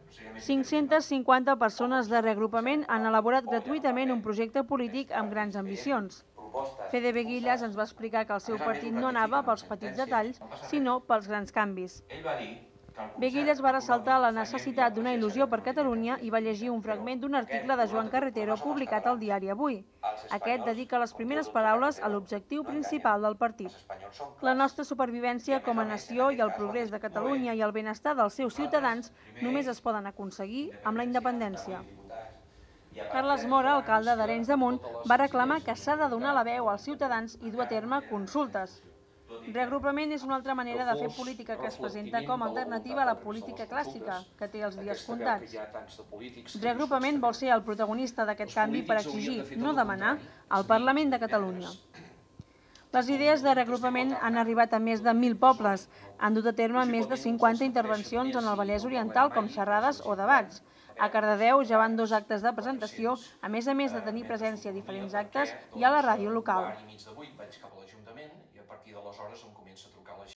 550 persones de reagrupament han elaborat gratuïtament un projecte polític amb grans ambicions. Fede Beguillas ens va explicar que el seu partit no anava pels petits detalls, sinó pels grans canvis. Beguillas va ressaltar la necessitat d'una il·lusió per Catalunya i va llegir un fragment d'un article de Joan Carretero publicat al diari Avui. Aquest dedica les primeres paraules a l'objectiu principal del partit. La nostra supervivència com a nació i el progrés de Catalunya i el benestar dels seus ciutadans només es poden aconseguir amb la independència. Carles Mora, alcalde d'Arenys de Munt, va reclamar que s'ha de donar la veu als ciutadans i dur a terme consultes. Reagrupament és una altra manera de fer política que es presenta com a alternativa a la política clàssica, que té els dies comptats. Reagrupament vol ser el protagonista d'aquest canvi per exigir, no demanar, al Parlament de Catalunya. Les idees de reagrupament han arribat a més de 1.000 pobles, han dut a terme més de 50 intervencions en el Vallès Oriental com xerrades o debats. A Cardedeu ja van 2 actes de presentació, a més de tenir presència a diferents actes i a la ràdio local.